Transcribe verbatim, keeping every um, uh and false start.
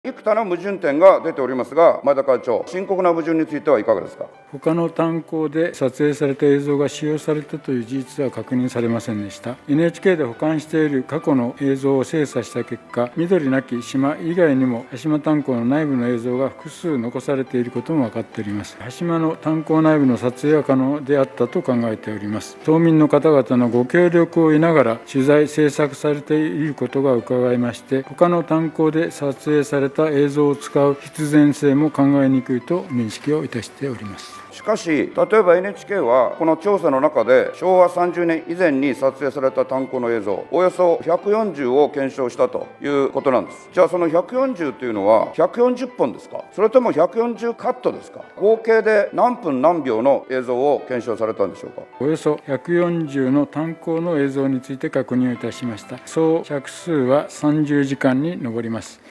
幾多の矛盾点が出ておりますが、前田会長、深刻な矛盾についてはいかがですか。 他の炭鉱で撮影された映像が使用されたという事実は確認されませんでした。 エヌエイチケー で保管している過去の映像を精査した結果、緑なき島以外にも羽島炭鉱の内部の映像が複数残されていることも分かっております。羽島の炭鉱内部の撮影は可能であったと考えております。島民の方々のご協力を得ながら取材制作されていることが伺いまして、他の炭鉱で撮影された映像を使う必然性も考えにくいと認識をいたしております。 しかし、例えば エヌエイチケー はこの調査の中でしょうわさんじゅうねん以前に撮影された炭鉱の映像およそひゃくよんじゅうを検証したということなんです。じゃあそのひゃくよんじゅうというのはひゃくよんじゅっぽんですか、それともひゃくよんじゅうカットですか。合計で何分何秒の映像を検証されたんでしょうか。 およそひゃくよんじゅうの炭鉱の映像について確認をいたしました。総尺数はさんじゅうじかんに上ります。